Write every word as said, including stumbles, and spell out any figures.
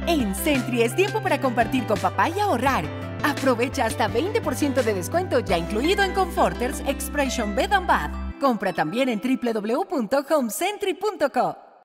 En Sentry es tiempo para compartir con papá y ahorrar. Aprovecha hasta veinte por ciento de descuento ya incluido en Comforters Expression Bed and Bath. Compra también en w w w punto home centry punto co.